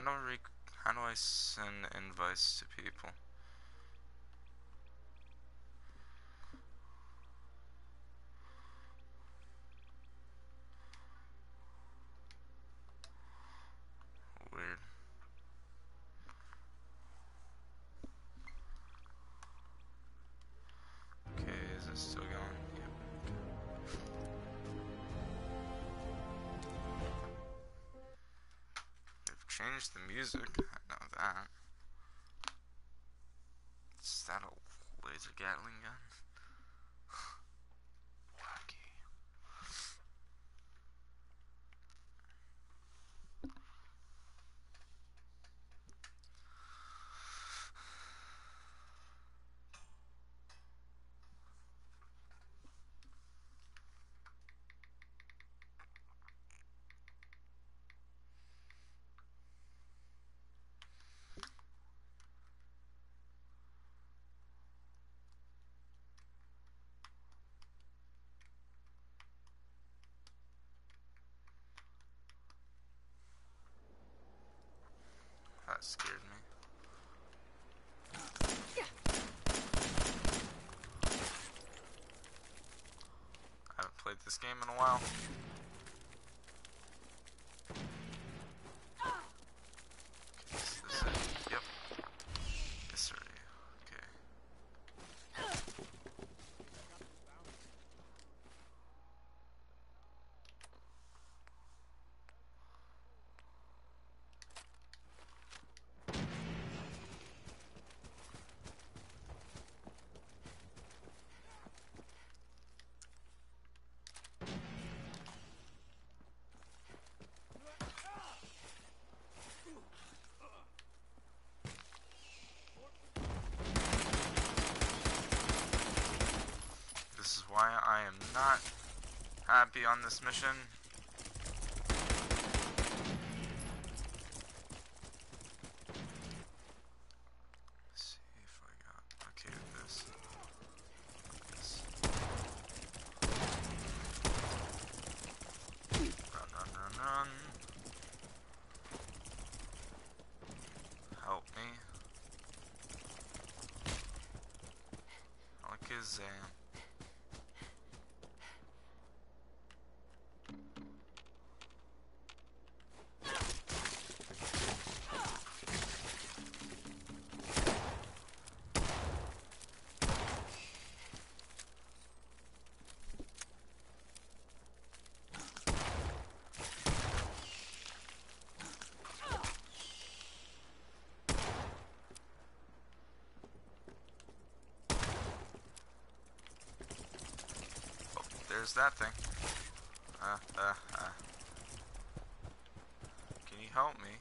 how do I send invites to people? Weird. Okay, is it still going? Yep. They've changed the music. I know that. Is that a laser Gatling gun? Wacky. That scared me. I haven't played this game in a while. Is this it? Yep. Yes, sir. Okay. This is why I am not happy on this mission. Let's see if I got okay with this. Run, run, run, run. Help me. Alakazam. There's that thing. Can you help me?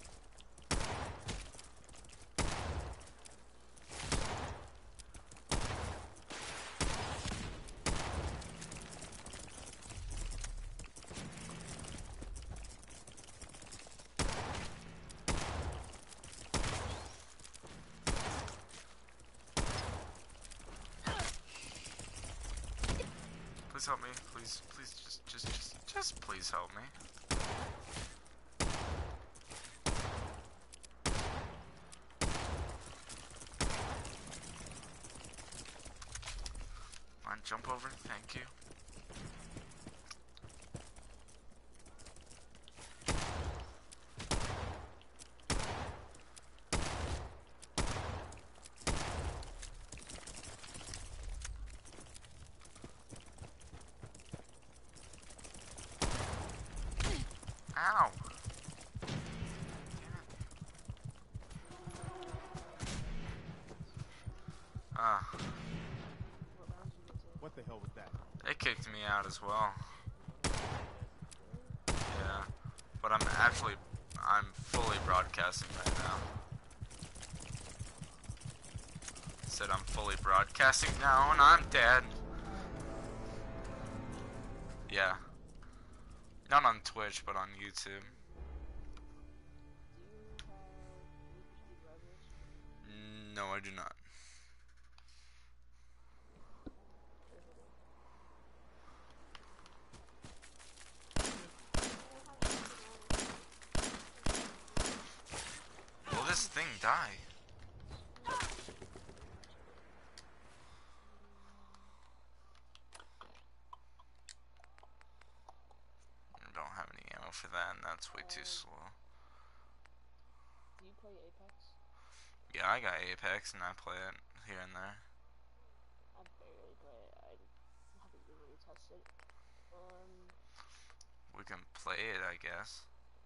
Please help me. Please, just please help me. Come on, jump over. Thank you. Ow! What the hell was that? They kicked me out as well. Yeah, but I'm fully broadcasting right now. Said I'm fully broadcasting now and I'm dead. Yeah. Not on Twitch, but on YouTube. No, I do not. die. I don't have any ammo for that, and that's way too slow. Do you play Apex? Yeah, I got Apex, and I play it here and there. I barely play it. I haven't really tested it. We can play it, I guess.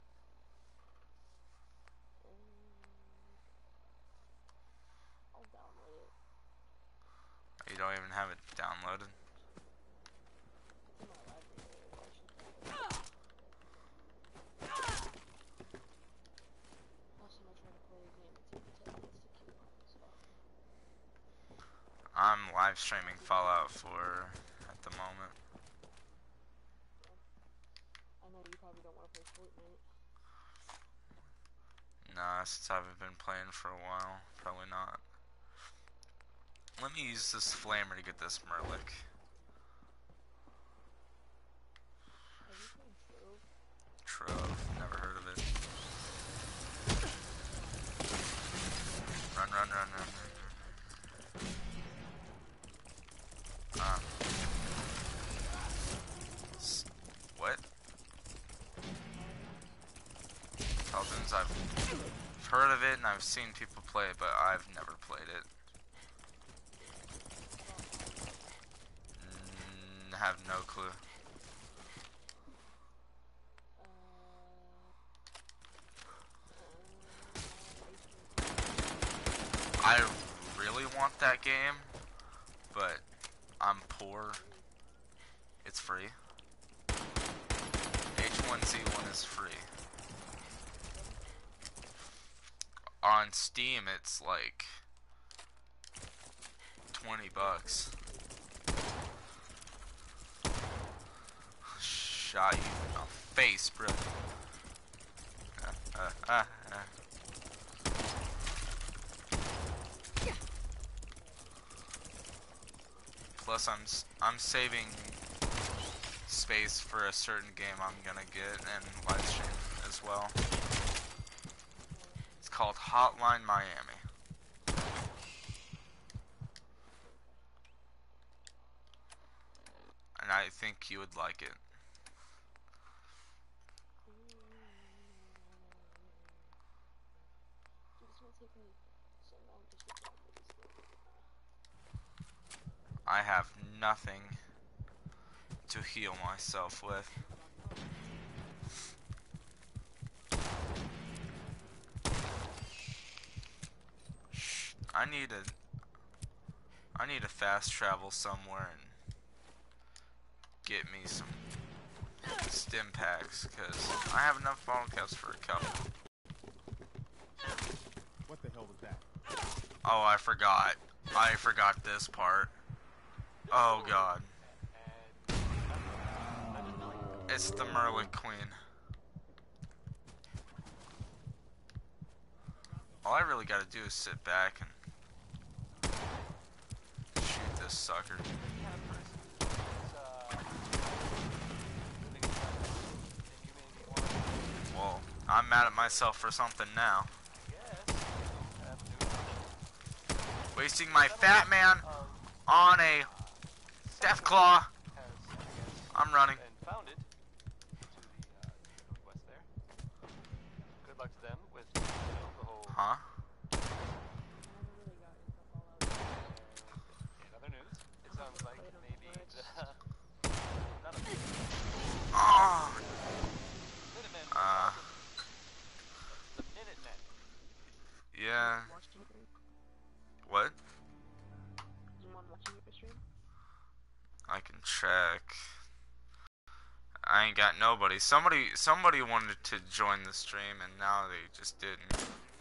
I'll download it. You don't even have it downloaded. It's in my library. I should download it. Last time I tried to play a game, it took me 10 minutes to queue up, so. I'm live streaming Fallout 4 at the moment. I know you probably don't want to play Fortnite. Nah, since I haven't been playing for a while, probably not. Let me use this flamer to get this Merlik. Have you played Trove? Trove, never heard of it. Run, run, run, run, run. What? Paladins, I've heard of it and I've seen people play it, but I've never played it. Have no clue. I really want that game, but I'm poor. It's free. H1Z1 is free. On Steam, it's like $20. Shot you in the face, bro. Plus, I'm saving space for a certain game I'm gonna get and live stream as well. It's called Hotline Miami. And I think you would like it. I have nothing to heal myself with. I need to fast travel somewhere and get me some stim packs, because I have enough bottle caps for a couple. What the hell was that? Oh, I forgot. I forgot this part. Oh god. It's the Merlik Queen. All I really gotta do is sit back and shoot this sucker. Well, I'm mad at myself for something now. Wasting my fat man on a Deathclaw. I'm running. Good luck to them with the whole. Huh? In other news, it sounds like maybe the not a Oh. Minutemen. The Minutemen. Yeah. What? I can check. I ain't got nobody. Somebody wanted to join the stream and now they just didn't.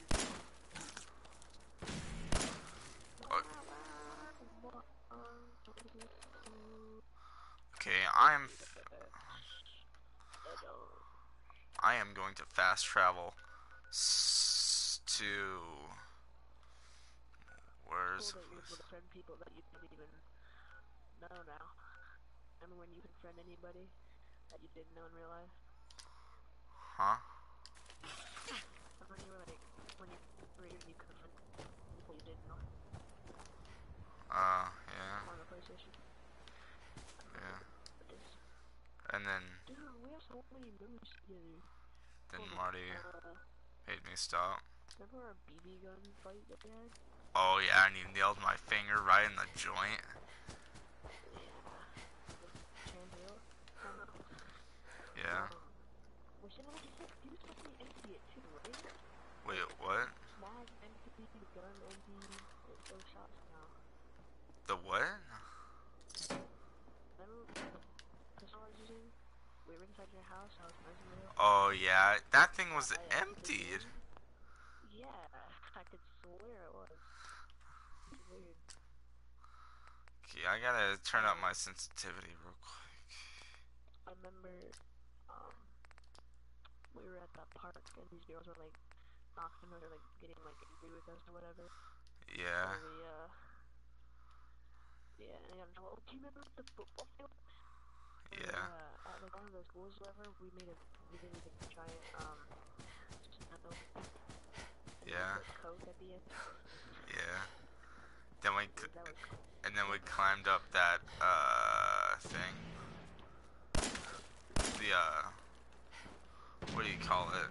Okay, I am going to fast travel to where's Cool that you're able to friend people that you didn't even know now. Remember when you can friend anybody that you didn't know in real life? Huh? I'm when you were like, when you confront people you didn't know Yeah. on the PlayStation? Yeah. But this, And then dude, we have so many memories together. Marty made me stop. Remember our BB gun fight that we had? Oh yeah, and he nailed my finger right in the joint. Chandler. Yeah. We should have just he was supposed to be empty it too, right? Wait, what? Mag empty, gun empty, there's no shots now. The what? Remember the pistol I was using? We were inside your house, I was messing with it. Oh yeah, that thing was emptied. Yeah, I could swear it was. It's weird. Okay, I gotta turn up my sensitivity real quick. I remember, we were at that park and these girls were like knocking or like getting like angry with us or whatever. Yeah. So we, yeah, and I know, do you remember the football field? Yeah. At like one of the schools or whatever, we did like a giant, snow. Yeah. Coke at the end. Yeah. Then we That was cool. and then we climbed up that thing. The what do you call it?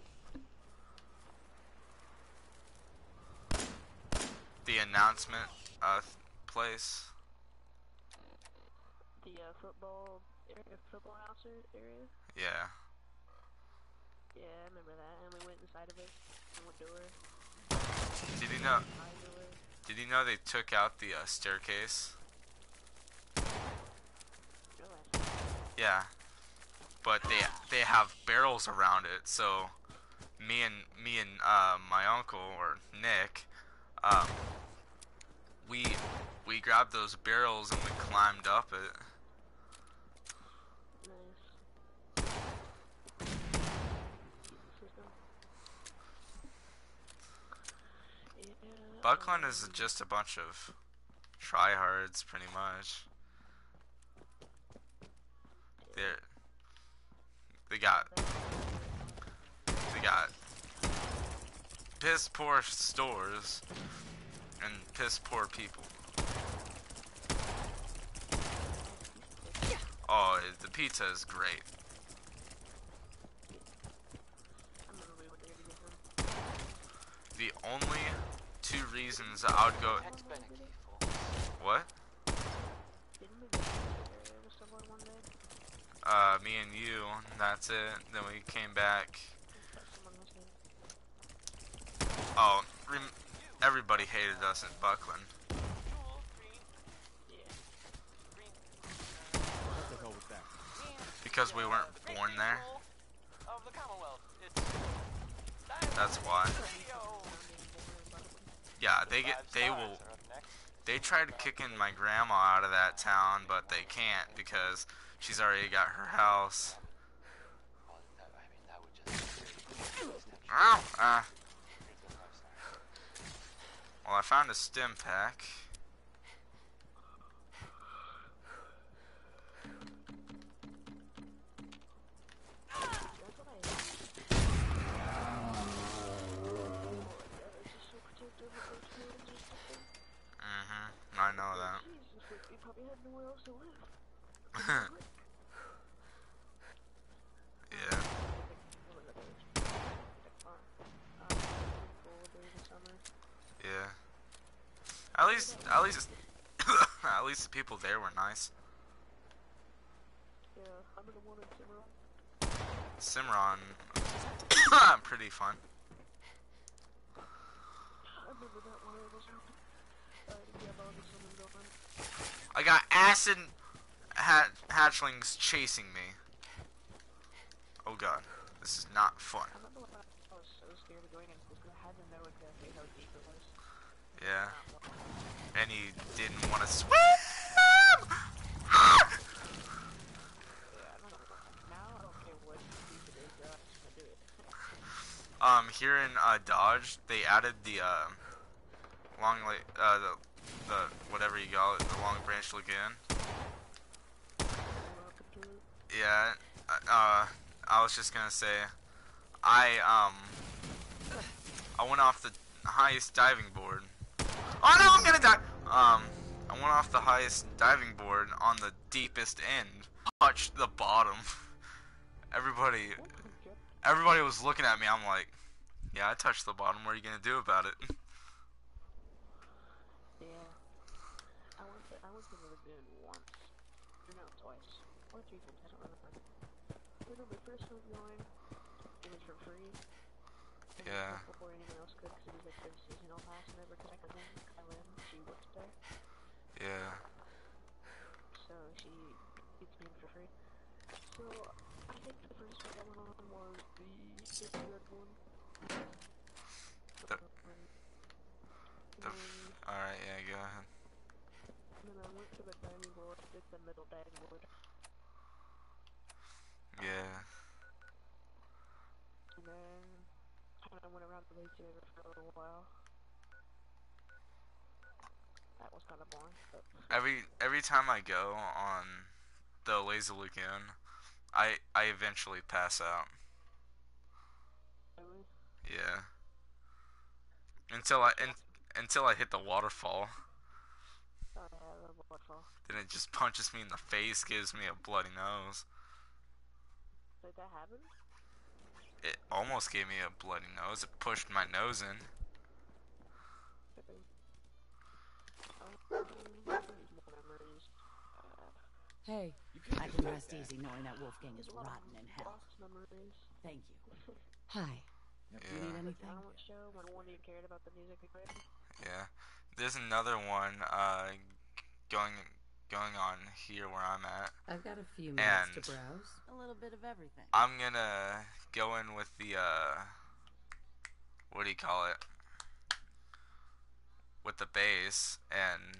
The announcement place. The football area, football house area. Yeah. Yeah, I remember that. And we went inside of it. And went door. Did you know? Did you know they took out the staircase? Realize. Yeah. But they have barrels around it, so me and my uncle or Nick, we grabbed those barrels and we climbed up it. Nice. Yeah, Buckland is just a bunch of tryhards, pretty much. They got piss poor stores and piss poor people. Oh, the pizza is great. The only two reasons I would go. What? Me and you, and that's it. Then we came back. Oh, everybody hated us in Buckland. What the hell was that? Because we weren't born there. That's why. Yeah, they tried kicking my grandma out of that town, but they can't because she's already got her house. Well, I found a stim pack. I know that. We probably had nowhere else to live. Yeah. Yeah. At least at least the people there were nice. Yeah, I'm the one in Cimarron, pretty fun. I remember that one of those I got acid hatchlings chasing me. Oh god, this is not fun. I remember when I was so scared of going in because I had to know exactly how deep it was. Yeah. And he didn't want to swim! Here in Dodge, they added the the whatever you call it, the Long Branch Lagoon. Yeah. I was just gonna say, I I went off the highest diving board. Oh no, I'm gonna die! I went off the highest diving board on the deepest end. Touched the bottom. Everybody was looking at me. I'm like, yeah, I touched the bottom. What are you gonna do about it? Yeah. I went to the lagoon once. Or no, twice. Or 3 times, I don't remember. When we first went going, it was for free. And Yeah. before anyone else could, because it was like their seasonal pass and everything. Because my cousin, Kylan, she works there. Yeah. So she gets me in for free. So I think the first one I went on was the red one. Alright, yeah, go ahead. And then I went to the diving board, did the middle diving board. Yeah. And then kind of went around the lazy river for a little while. That was kind of boring, but Every time I go on the lazy lagoon, I eventually pass out. really, Yeah. Until I hit the waterfall. oh yeah, the waterfall. Then it just punches me in the face, gives me a bloody nose. Did that happen? It almost gave me a bloody nose. It pushed my nose in. Memories. Hey, I can rest easy knowing that Wolfgang is rotten in hell. Memories. Thank you. Hi. You need Yeah. anything? Talent show when no one even cared about the music we played. Yeah. There's another one going on here where I'm at. I've got a few minutes And to browse. A little bit of everything. I'm gonna go in with the what do you call it? With the base and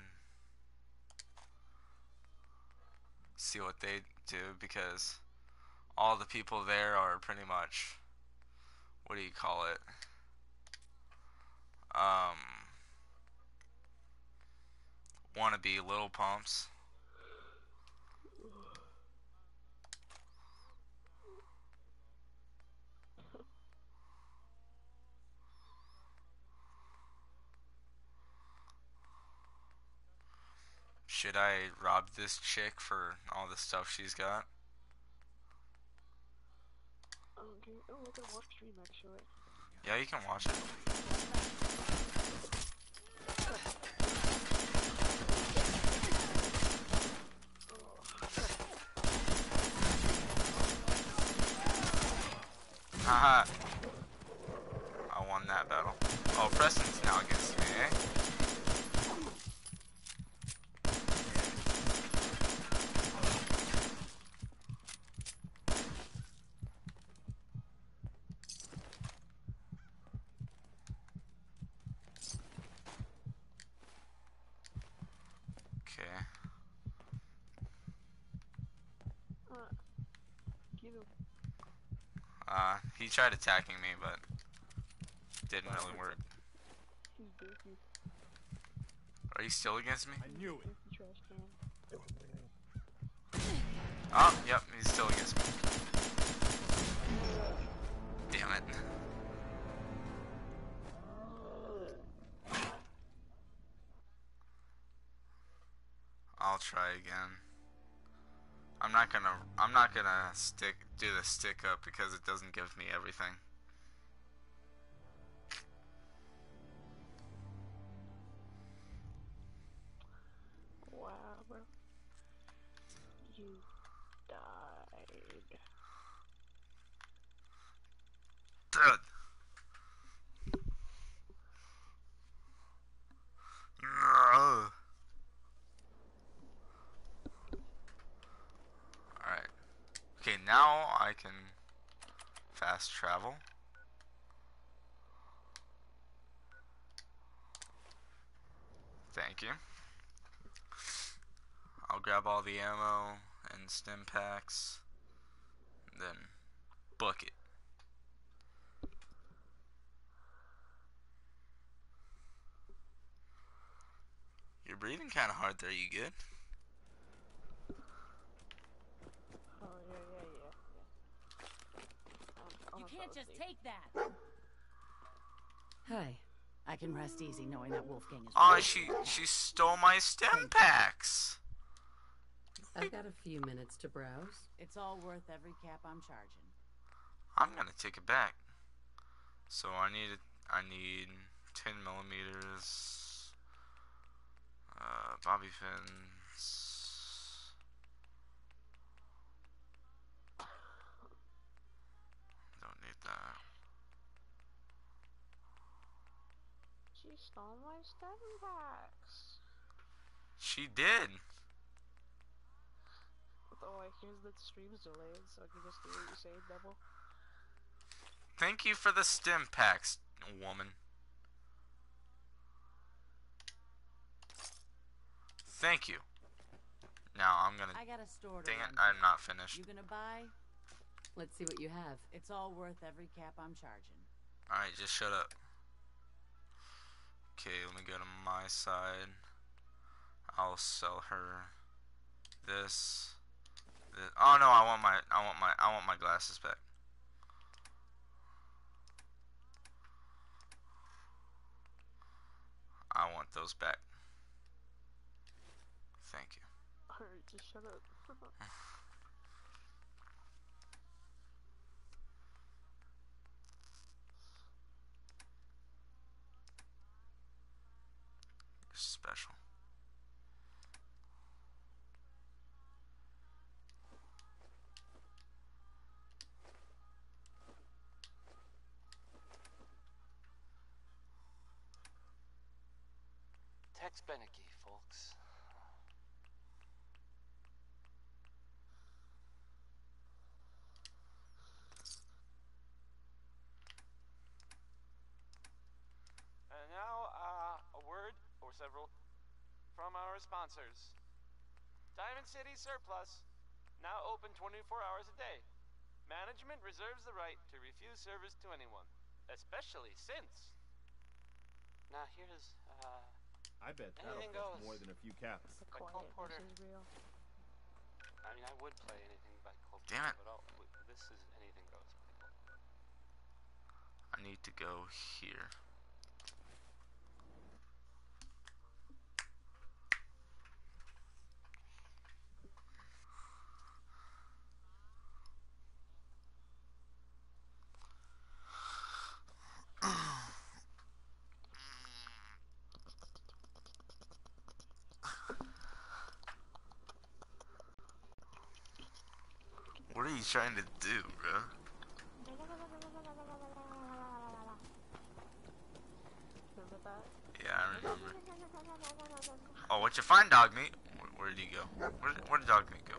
see what they do, because all the people there are pretty much, what do you call it? Wannabe little pumps. Should I rob this chick for all the stuff she's got? Okay. Oh, I can watch stream actually. Yeah, you can watch it. Haha. I won that battle. Oh, Preston's now against me, eh? Okay. Give him. He tried attacking me, but didn't really work. He's dirty. Are you still against me? I knew it. Dirty trash can. Oh, yep, he's still against me. Damn it. I'll try again. I'm not gonna do the stick up because it doesn't give me everything. Wow, bro. You died. Dude. No. Alright. Okay, now I can fast travel. Thank you. I'll grab all the ammo and stim packs, then book it. You're breathing kind of hard there, you good? Oh, yeah. You can't just take that. Hey, I can rest easy knowing that Wolfgang is Oh, right. she stole my stem packs. I've got a few minutes to browse. It's all worth every cap I'm charging. I'm gonna take it back. So I need 10 millimeters. Bobby pins. Don't need that. She stole my stem packs. She did. Oh, I hear the stream's delayed, so I can just do what you say, double. Thank you for the stem packs, woman. Thank you. Now I'm gonna. I got a store to Dang it! run. I'm not finished. You gonna buy? Let's see what you have. It's all worth every cap I'm charging. All right, just shut up. Okay, let me go to my side. I'll sell her this. Oh no, I want my glasses back. I want those back. Thank you. Alright, just shut up. You're special. Tex Beneke, folks. And now, a word or several from our sponsors. Diamond City Surplus, now open 24 hours a day. Management reserves the right to refuse service to anyone, especially since. Now here's, I bet that'll Anything cost goes. more than a few caps. The Cole quiet Porter. is real. I mean, I would play anything by Cole Damn it. Porter, but this is anything goes by Cole Porter. I need to go here. What are you trying to do, bro? Remember that? Yeah, I remember. Oh, what you find, dog meat? Where did he go? Where did dog meat go?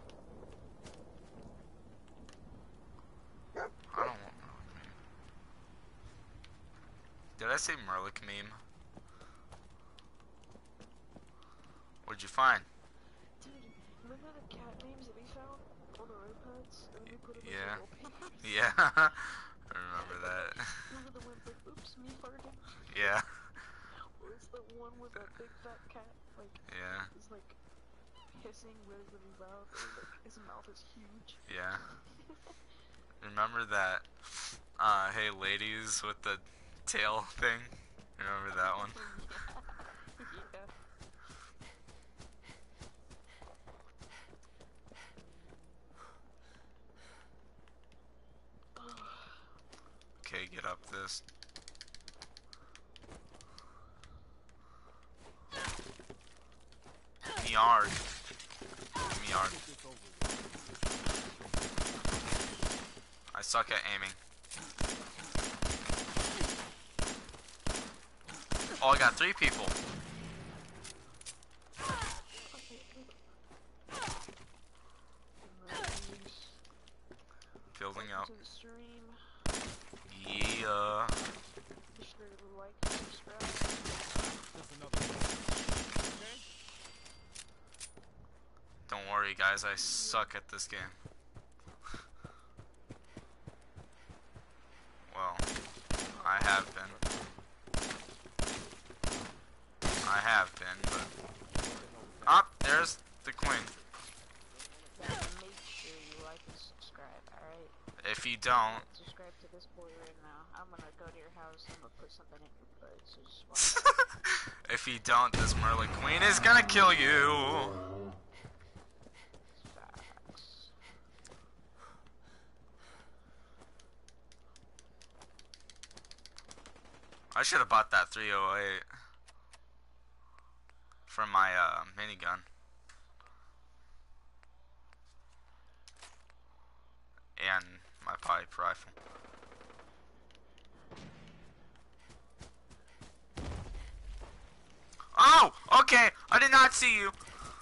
I don't want Merlic meme. Did I say Merlic meme? What'd you find? Dude, remember the cat names that we found on the road pads? And we put them Yeah. as wallpapers? Yeah, I remember that. Remember the one like, oops, me farted? Yeah, Or it's the one with that big fat cat, like, yeah, is like hissing really, really loud, or like his mouth is huge. yeah. Remember that, hey ladies with the tail thing? Remember that one? Yeah. Okay, get up this. Yard. Yard. I suck at aiming. Oh, I got 3 people. Building up. To the stream. Yeah. Be sure to like and subscribe. Just another one. Okay? Don't worry, guys. I suck at this game. Well, I have been. I have been, but... Ah, there's the queen. Yeah, make sure you like and subscribe, alright? If you don't, Subscribe subscribe to this boy right now. I'm gonna go to your house. I'm gonna put something in your butt. So just watch out. If you don't, this Merlin Queen is gonna kill you. Facts. I should have bought that 308 for my minigun. And my pipe rifle. Oh! Okay! I did not see you!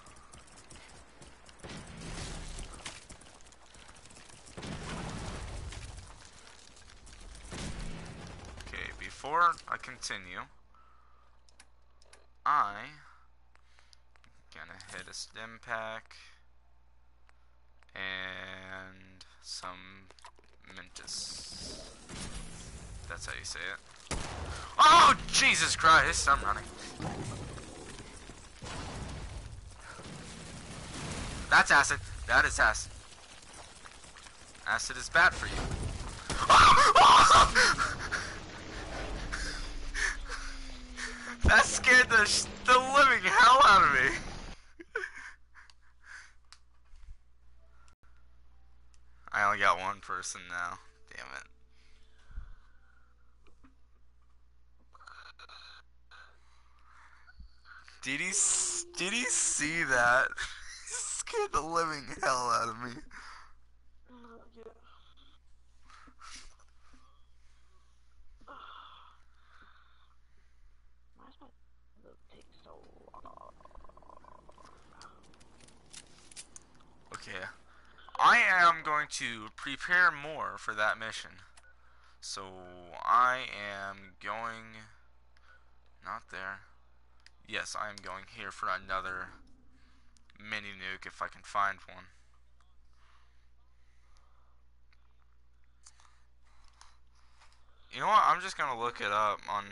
Okay, before I continue, I gonna hit a stim pack and some Mentos. That's how you say it. Oh, Jesus Christ, I'm running. That's acid. That is acid. Acid is bad for you. That scared the living hell out of me. I only got one person now. Damn it. Did he see that? He scared the living hell out of me. Yeah. Why does my look take so long? Okay. I am going to prepare more for that mission. So I am going... Not there. Yes, I am going here for another mini nuke if I can find one. You know what? I'm just gonna look it up on...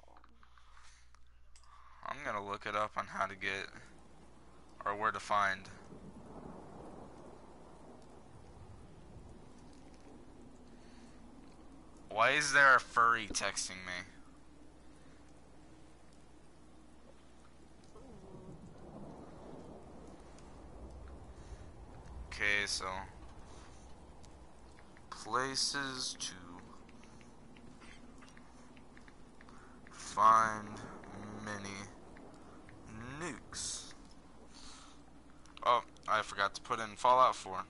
I'm gonna look it up on how to get... or where to find... Why is there a furry texting me? Okay, so... Places to... find mini nukes. Oh, I forgot to put in Fallout 4.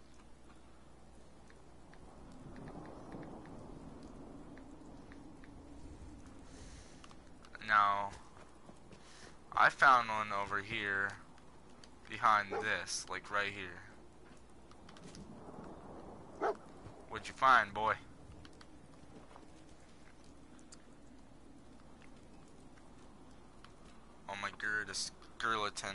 Now, I found one over here behind this, like right here. What'd you find, boy? Oh my god, a skeleton.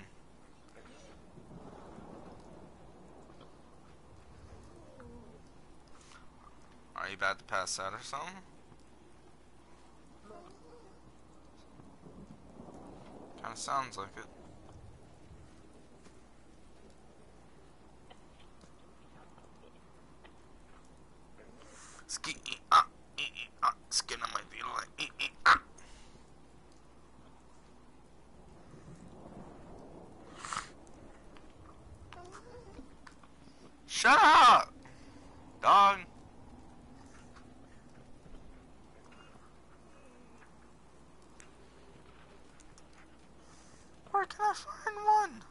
Are you about to pass out or something? Kinda sounds like it. Skin on my feet like Shut up, dog. Where can I find one?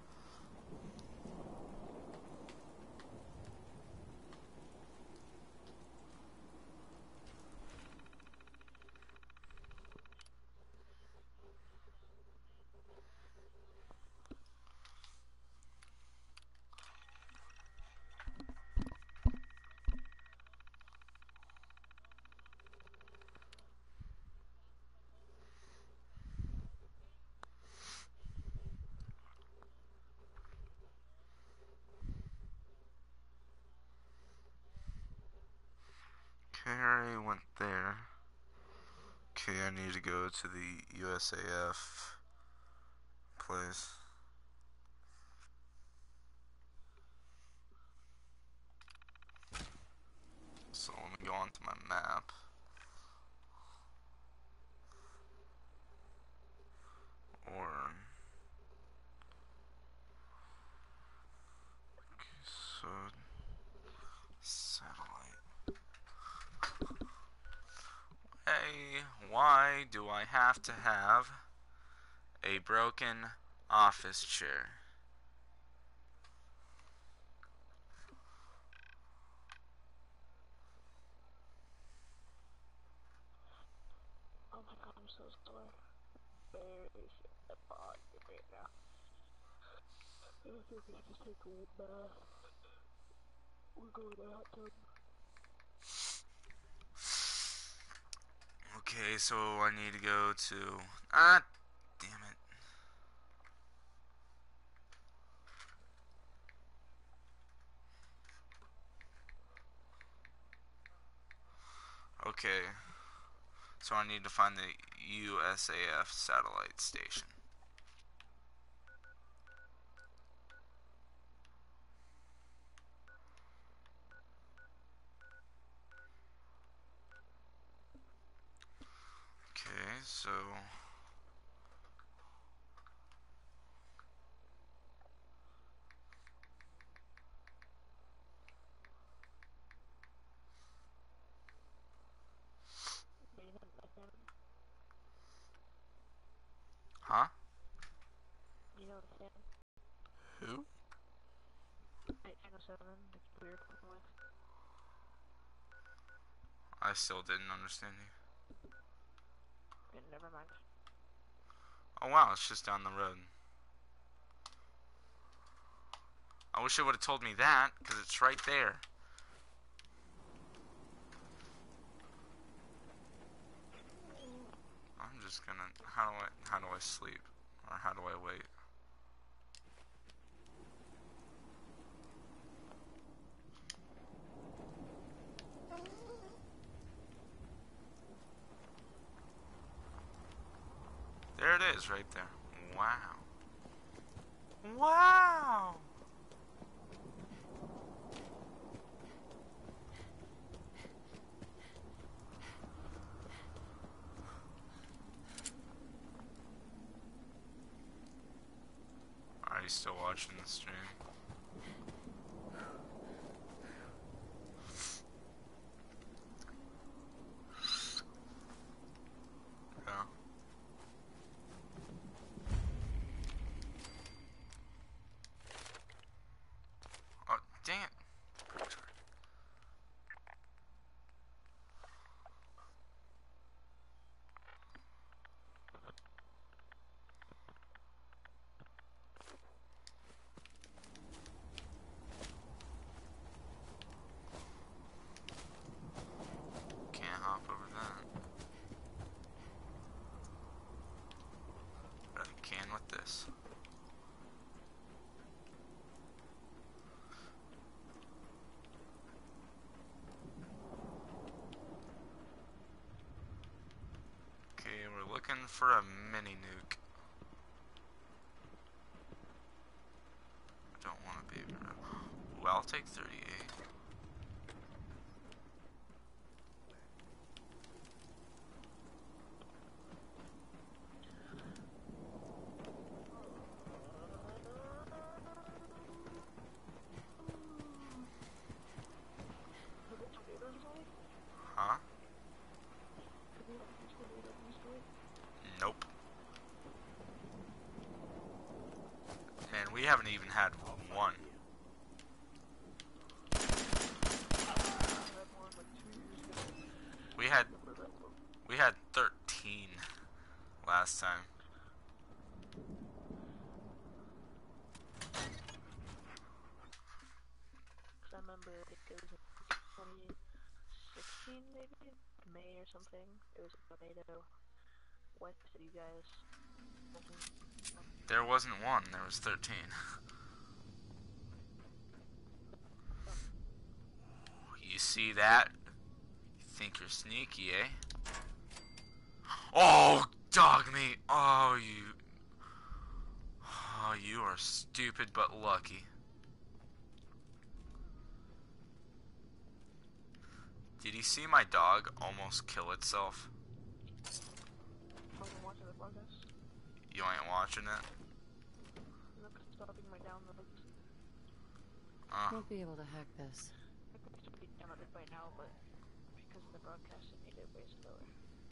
Okay, I already went there. Okay, I need to go to the USAF place. So let me go onto my map. Or okay, so satellite. Hey, why do I have to have a broken office chair? Oh my god, I'm so sore. Very sick body right now. I think I just take a bath. We're going to the hot tub. Okay, so I need to go to... Ah, damn it. Okay, so I need to find the USAF satellite station. Okay, so... Huh? You know the fan? Who? Right, Channel 7, the weird with. I still didn't understand you. Never mind. Oh wow, it's just down the road. I wish it would have told me that, because it's right there. I'm just gonna... How do I sleep? Or how do I wait? There it is, right there. Wow. Wow! Are you still watching the stream? Yeah. Oh, dang it. Can't hop over that. But I can with this. Okay, we're looking for a mini nuke. I don't want a baby red. Ooh, I'll take 38. Huh? Nope. And we haven't even had one. We had 13 last time. I remember, I think it was in 2016 maybe? May or something. It was a tornado. West to you guys. There wasn't one, there was 13. You see that? You think you're sneaky, eh? Oh, dog meat! Oh, you are stupid but lucky. Did you see my dog almost kill itself? I'm watching the podcast. You ain't watching it? Look, stopping my downloads. Won't be able to hack this. I could still be downloaded by now, but because of the broadcast, it made it way slower.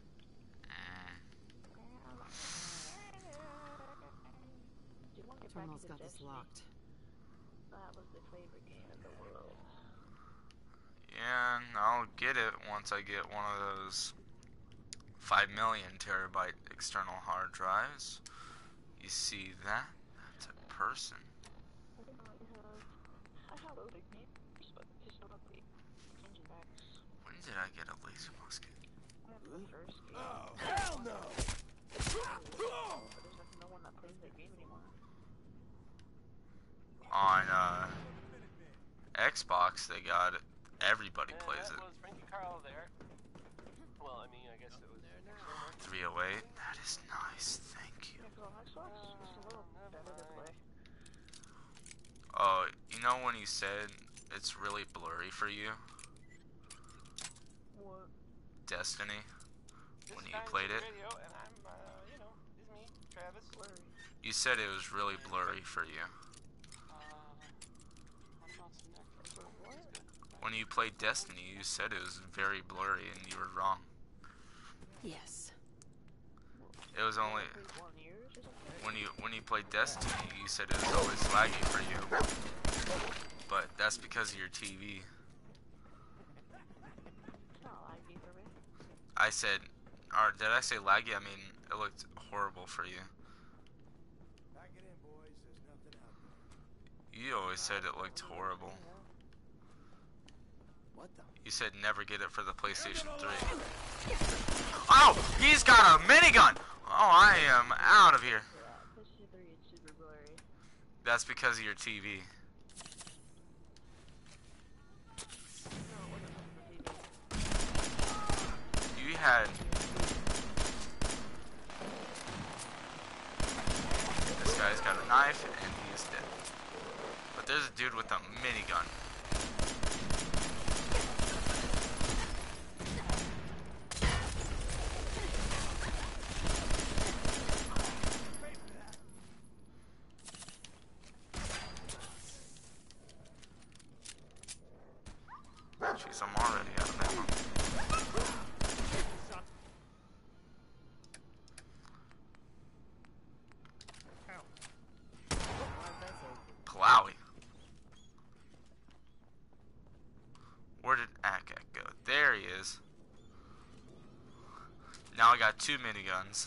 Do you want to get back Terminal's into got this Destiny? locked. That was the favorite game in the world. Yeah, I'll get it once I get one of those 5 million terabyte external hard drives. You see that? That's a person. I have other games, but it's not the engine packs. When did I get a laser musket? I have the first game. Oh, hell no! But there's like no one that plays that game anymore. On Xbox, they got it. Everybody plays that it. was Frankie Carl there. Well, I mean, I guess it was there now. 308. That is nice. Thank you. Yeah, for Xbox, it's a little better to play. Oh, you know when you said it's really blurry for you? What? Destiny? This When is you Dynasty played it? Radio, and I'm, you know, this is me, Travis. Blurry. You said it was really blurry for you. What about some Netflix? For what? When you played Destiny, you said it was very blurry, and you were wrong. Yes. It was only Played 1 year or something? when you played Destiny, you said it was always laggy for you. But that's because of your TV. It's not laggy for me. I said, or did I say laggy? I mean, it looked horrible for you. Pack it in, boys. There's nothing out there. You always said it looked horrible. What the? You said never get it for the PlayStation 3. Oh, he's got a minigun! Oh, I am out of here. Yeah, PlayStation 3 is super blurry. That's because of your TV. No, it wasn't from the TV. You had... This guy's got a knife, and he is dead. But there's a dude with a minigun. Jeez, I'm already out of ammo. Plowy. Where did Akak go? There he is. Now I got 2 miniguns.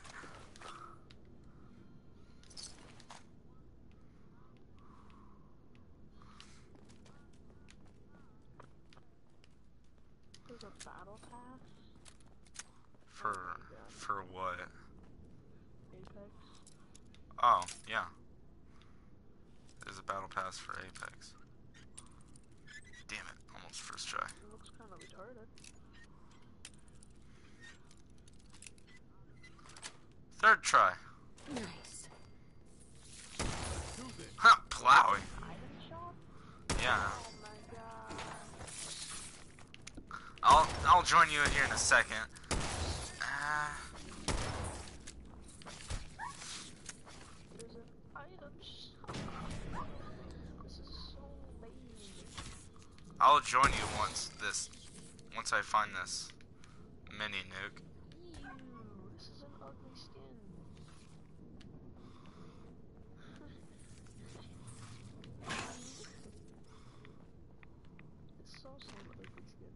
There's a battle pass. For what? Apex. Oh, yeah. There's a battle pass for Apex. Damn it, almost first try. It looks kind of retarded. Third try. Nice. Huh, Plowy. Item shop? Yeah. Oh my god. I'll join you in here in a second. There's an item shop. This is so lame. I'll join you once I find this mini nuke. Ew, this is an ugly skin. It's so same ugly skin.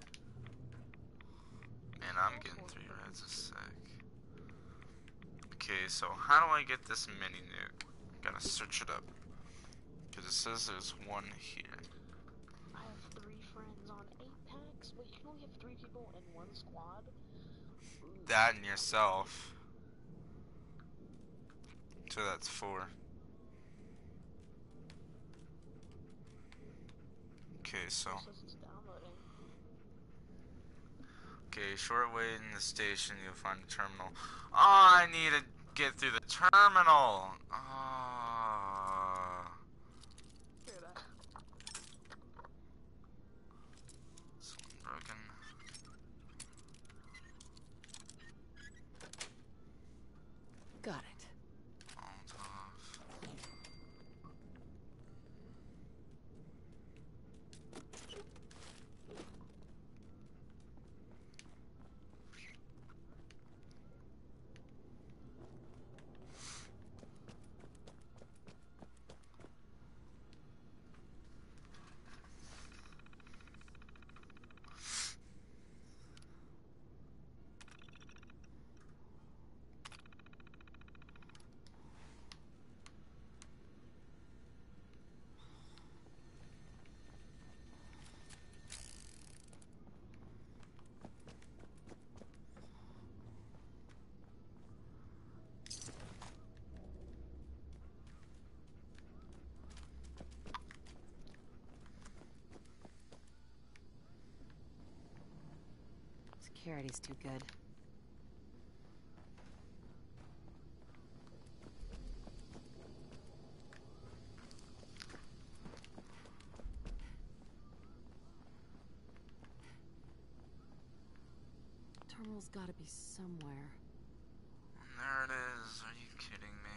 Man, I'm getting 3 reds a sec. Okay, so how do I get this mini nuke? Gotta search it up. Because it says there's one here. I have 3 friends on Apex. Wait, you can only have 3 people in one squad? Ooh. That and yourself. So that's 4. Okay, so. It says it's downloading. Okay, short way in the station, you'll find a terminal. Oh, I need to get through the terminal. Oh. Hear that? Someone broken. Got it. Molotov. Security's too good. Terminal's gotta be somewhere. There it is. Are you kidding me?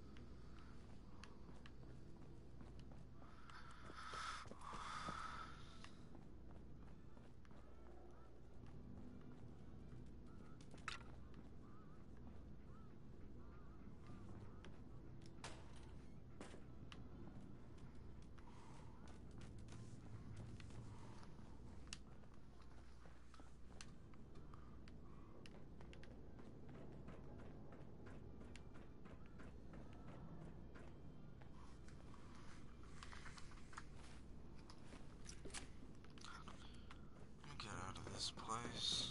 Get out of this place.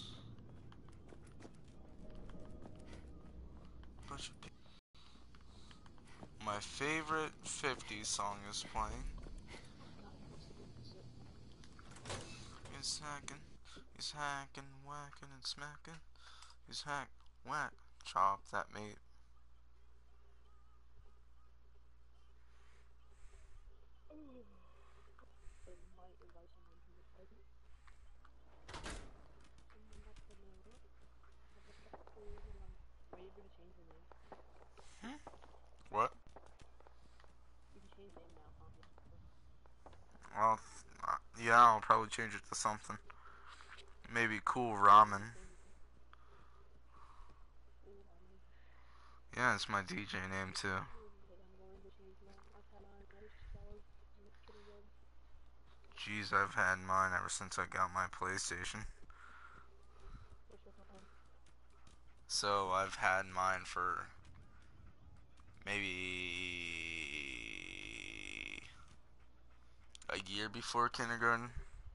Bunch of my favorite 50s song is playing. He's hacking, whacking, and smacking. He's hack, whack, chop that mate. What? You can change name now, obviously. Well, yeah, I'll probably change it to something. Maybe Cool Ramen. Yeah, it's my DJ name too. Jeez, I've had mine ever since I got my PlayStation. So I've had mine for maybe a year before kindergarten.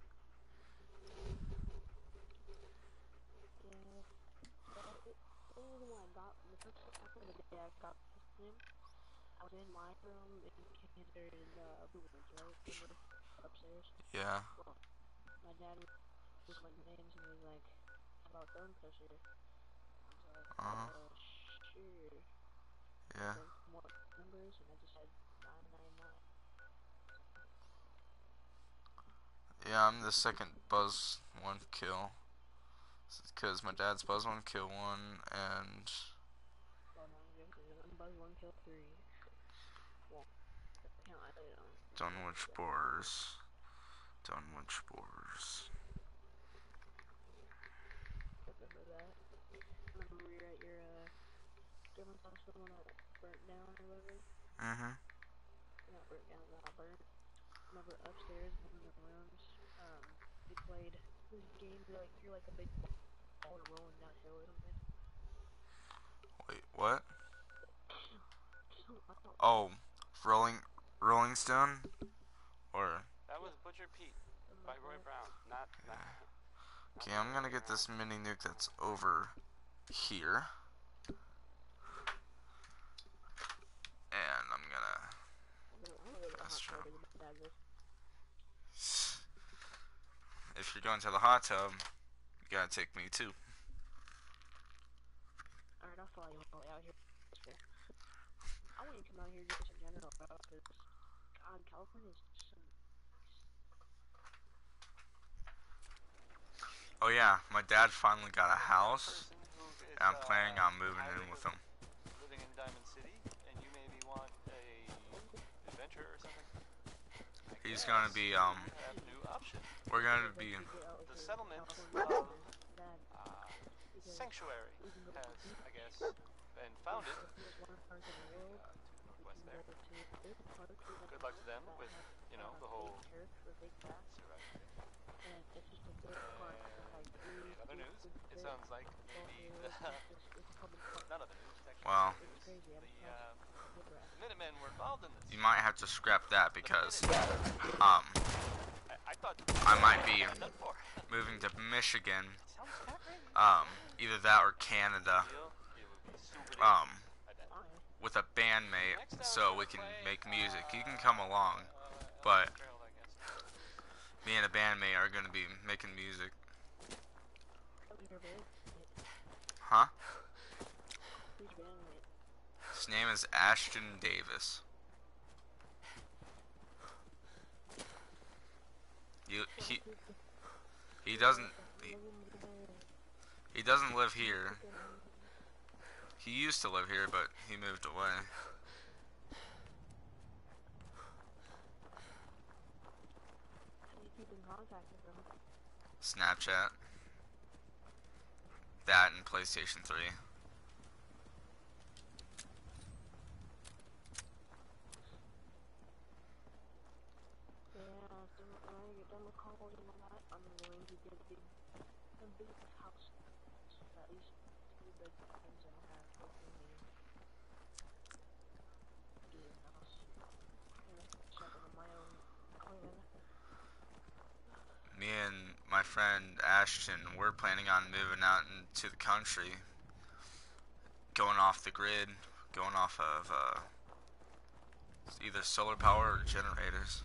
I was in my room in kindergarten in Boomer's, right? Remember? Upstairs. Yeah. Well, my dad was like names and he was like, how about thumb crusher? I was like, sure. Yeah. Then more numbers and I just had 999. Yeah, I'm the second Buzz 1 kill. Because my dad's Buzz 1 kill 1 and... Well, no, I'm Buzz 1 kill 3. Well, count I did on. Dunwich Boars. Dunwich Boars. Remember that? Remember we were at your grandma's house when it burnt down or whatever? Not burnt down, not burnt. Remember upstairs in one of the rooms, we played this game where like you're like a big ball rolling down a hill or something. Wait, what? Oh, Rolling Stone? Or... That was Butcher Pete by Roy Brown. Not Okay, I'm gonna get this mini nuke that's over here. And I'm gonna... Fast travel. If you're going to the hot tub, you gotta take me too. Alright, I'll follow you all the way out here. I want you to come out here just in general, bro, because God, California is some... Oh yeah, my dad finally got a house, and I'm planning on moving in with him. Living in He's gonna be, you have a new option. we're gonna be, The settlement of Sanctuary has, I guess, been founded to the northwest there. Good luck to them with, you know, the whole surviving thing. And in other news, it sounds like maybe none of the news, it's actually well, news. The Minutemen were involved in this. you might have to scrap that because, I thought I might be done for. moving to Michigan, Sounds kind of crazy. either that or Canada, Deal, it would be super I bet. with a bandmate, so we can make music. You can come along, but Gerald, I guess. me and a bandmate are gonna be making music. Huh? His name is Ashton Davis. He doesn't he doesn't live here. He used to live here, but he moved away. Snapchat. That and PlayStation 3. Me and my friend Ashton, we're planning on moving out into the country, going off the grid, going off of either solar power or generators.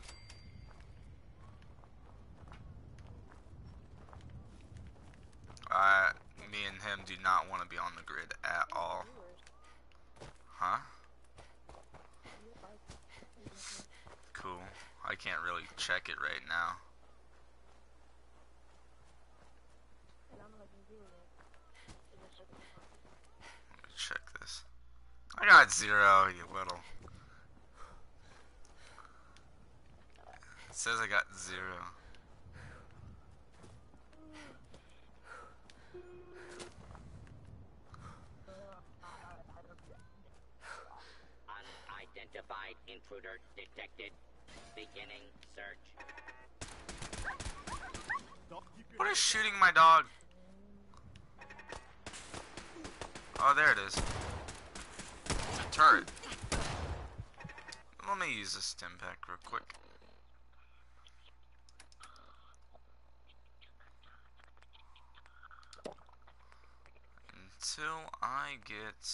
Me and him do not want to be on the grid at all. Huh? Cool. I can't really check it right now. Let me check this. I got 0, you little. It says I got 0. Unidentified intruder detected. Beginning search. What is shooting my dog? Oh, there it is. It's a turret. Let me use this stim pack real quick. Until I get...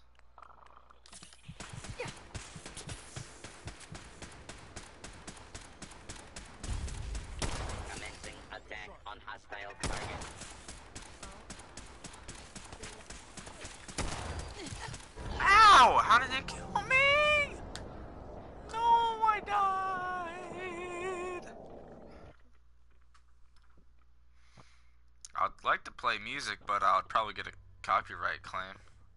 Commencing attack on hostile target. Ow! How did it kill me? No, I died. I'd like to play music, but I would probably get a copyright claim.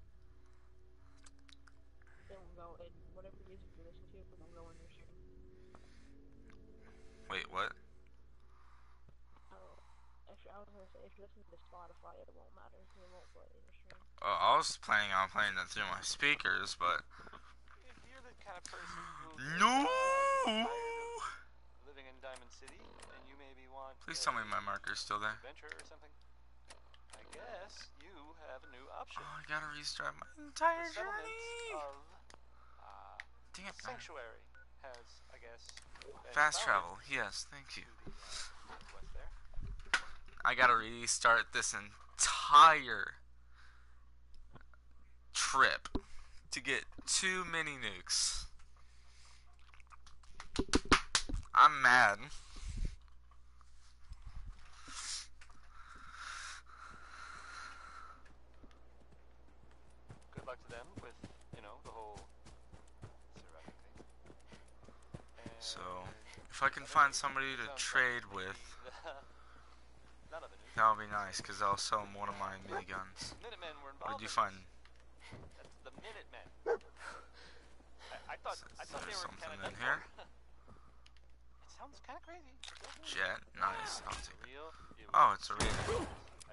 Wait, what? I was gonna say, if you listen to Spotify, it won't matter. It won't play in your stream. Oh, I was planning on playing it through my speakers, but... If you're the kind of person who No! living in Diamond City, and you maybe want Please tell me my marker's still there. adventure or something, I guess you have a new option. Oh, I gotta restart my entire The settlement journey! of Damn it. Sanctuary has, I guess, been Fast founded travel, yes, thank you. to the northwest there. I gotta restart this entire trip to get too many nukes. I'm mad. Good luck to them with, you know, the whole surviving thing. And So, if I can find somebody to trade with, none of the news. that would be nice, because I'll sell them one of my miniguns. Minutemen were What involved. did you in find? this. That's the Minutemen. I thought Is they there were something kind of in here? It sounds kind of crazy. Jet, nice. I'll take it. Real. Oh, it's a real.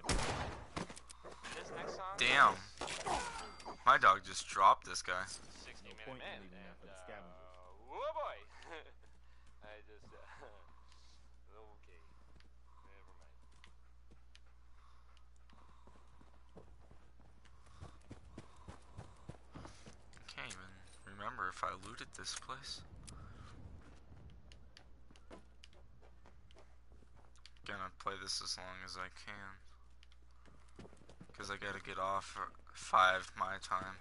This next song Damn. My dog just dropped this guy. 60-minute point in man, leaving that for the and scavenger. whoa boy. I just okay. Never mind. Can't even remember if I looted this place. Gonna play this as long as I can. Because I gotta get off at 5 my time.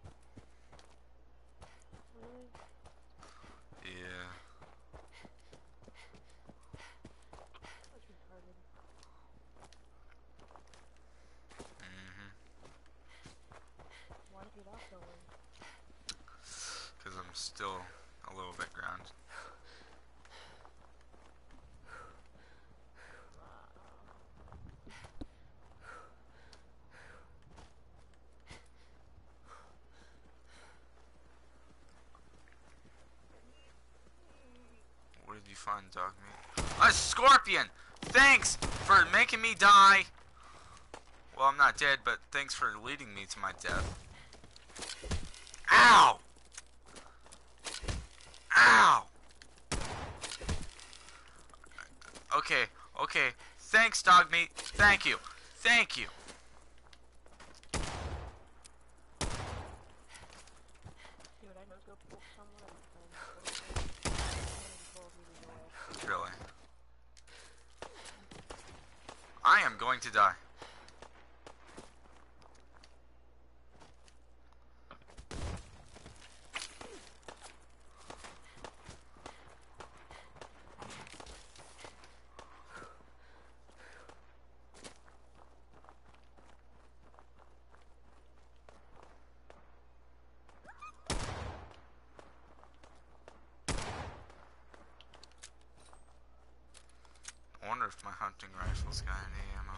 Really? Yeah. That's retarded. Why get off so late? Because I'm still a little bit grounded. What did you find, dog meat? A scorpion! Thanks for making me die! Well, I'm not dead, but thanks for leading me to my death. Ow! Ow! Okay, okay. Thanks, dog meat. Thank you. Thank you. Dude, I know go pull someone and Really. I am going to die. I wonder if my hunting rifle's got any ammo.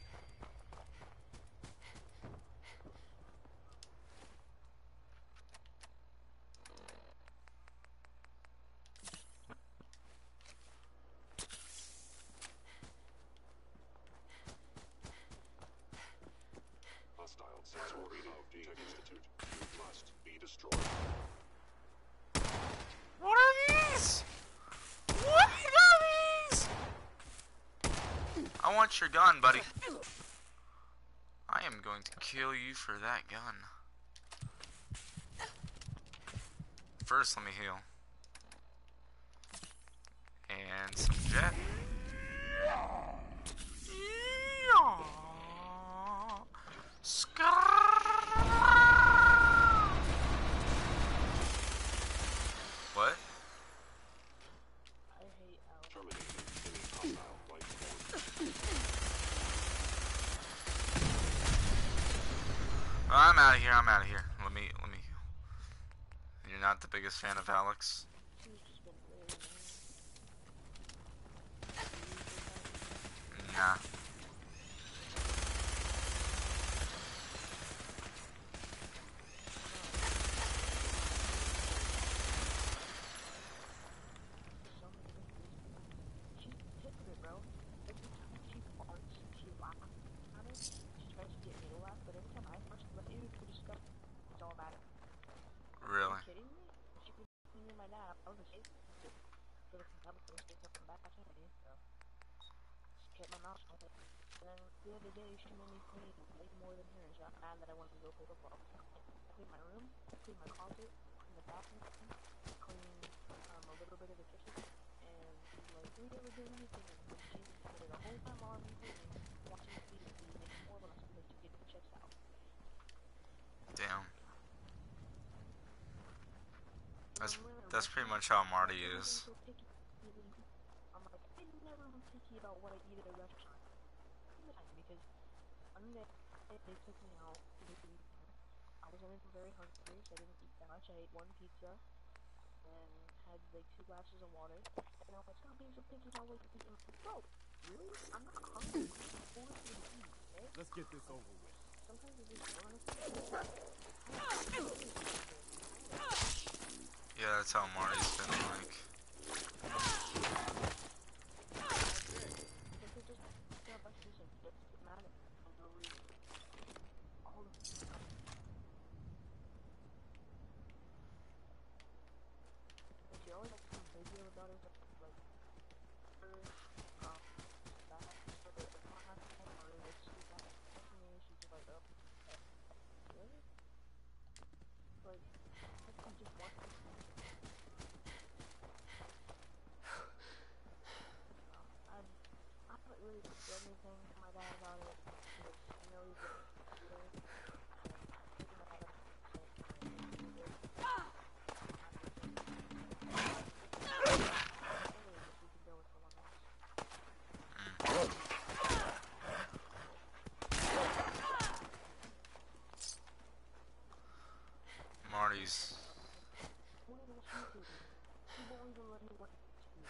Hostile sensor reading of Tech Institute. You must be destroyed. What are these? What are these? I want your gun, buddy. I am going to kill you for that gun. First, let me heal. And some jet. What? I hate Alex. Terminating any hostile life form. I'm out of here. I'm out of here. Let me heal. You're not the biggest fan of Alex? She's just been really Nah. She's hypocrite, bro. Every time she farts, she laughs at it. She tries to get me to laugh, but every time I fart, she's like, ew, you disgusting. It's all about it. Are Really? you kidding me? She could be me and my dad. I was a kid. So the compatible things come back at me, so. Just kept my mouth shut. Then the other day, she made me clean way more than her, and she got mad that I wanted to go play football. Clean my room, clean my closet, clean the bathroom, clean a little bit of the kitchen, and she's like, we never did anything. And she spent the whole time while I'm cleaning, watching the TV, making more of us because she get the checks out. Damn. That's pretty much how Marty is. I'm like, I never am picky about what I eat at a restaurant. Because one day they took me out to eat. I wasn't very hungry, so I didn't eat that much. I ate one pizza and had like 2 glasses of water. And I was like, stop being so picky about what you eat. I'm like, bro, really? I'm not hungry. I'm forced to eat, okay? Let's get this over with. Sometimes you just want to. Yeah, that's how Marty's been like. her daughter's like her that or like she's not touching me, she's just like really? Like I just want to I haven't really said anything to my dad about it because I know he's a shooter. Marty's. Won't even shoot me. He won't even let me watch TV.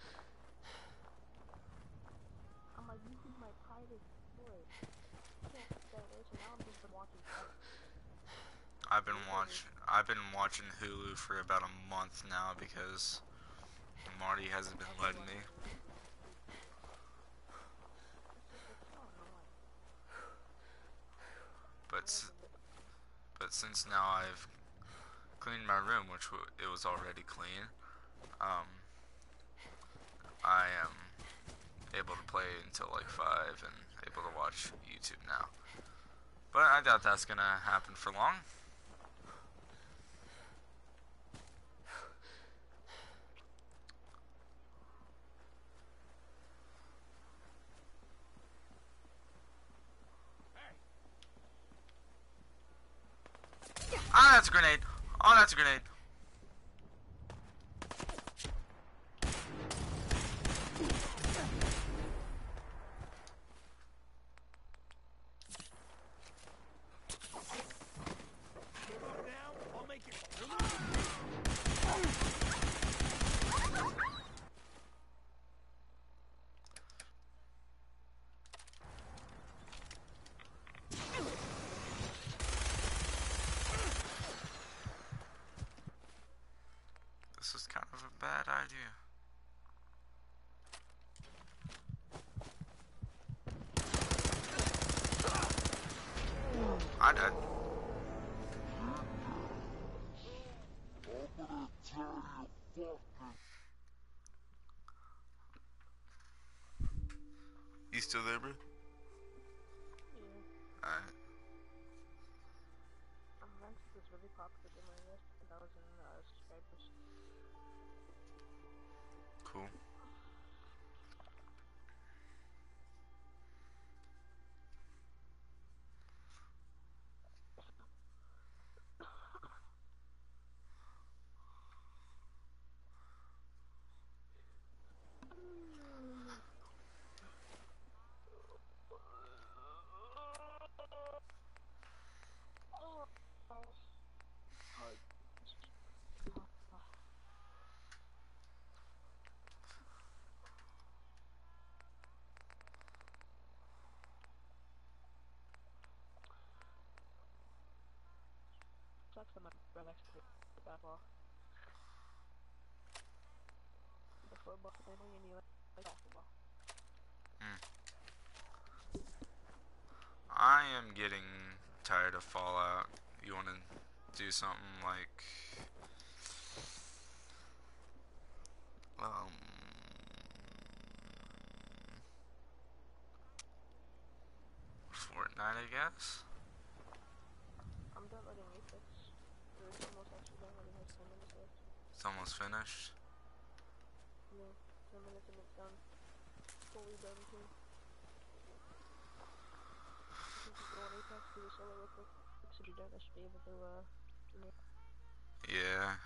I'm like, this is my private storage. I can't put that away, so now I'm just watching TV. I've been watching Hulu for about a month now because Marty hasn't been letting me. But since now I've cleaned my room, which it was already clean, I am able to play until like 5 and able to watch YouTube now. But I doubt that's gonna happen for long. Ah, that's a grenade. Oh, that's a grenade. This is kind of a bad idea. I died. You still there, bro? Yeah. Alright. Vance was really popular in my list, 1,000 subscribers. Cool. Sucks that my brother actually played basketball. The football family and you like basketball. I am getting tired of Fallout. You want to do something like Fortnite, I guess. I'm done letting Apex. It's almost actually done letting us 10 minutes left. It's almost finished. Yeah, 10 minutes and it's done. Fully done too. I think you go on Apex, do the solo real quick. So you're done, I should be able to, Yeah.